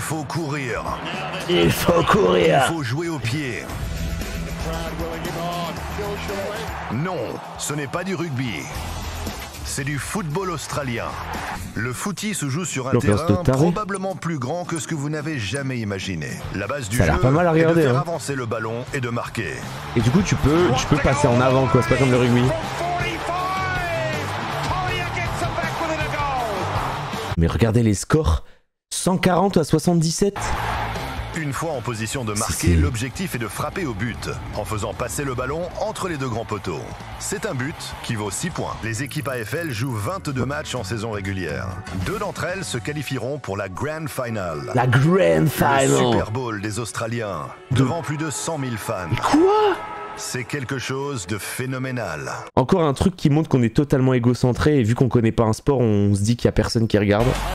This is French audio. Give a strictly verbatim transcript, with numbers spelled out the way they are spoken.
faut courir. Il faut courir. Il faut jouer au pied. Non, ce n'est pas du rugby. C'est du football australien. Le footy se joue sur un terrain probablement plus grand que ce que vous n'avez jamais imaginé. La base du jeu pas mal à regarder, est de faire hein. avancer le ballon et de marquer. Et du coup, tu peux, tu peux passer en avant, quoi. C'est pas comme le rugby. Mais regardez les scores. cent quarante à soixante-dix-sept. Une fois en position de marquer, l'objectif est de frapper au but, en faisant passer le ballon entre les deux grands poteaux. C'est un but qui vaut six points. Les équipes A F L jouent vingt-deux matchs en saison régulière. Deux d'entre elles se qualifieront pour la Grand Final. La Grand Final. Le Super Bowl des Australiens, devant plus de cent mille fans. Quoi ? C'est quelque chose de phénoménal. Encore un truc qui montre qu'on est totalement égocentré et vu qu'on connaît pas un sport, on se dit qu'il y a personne qui regarde.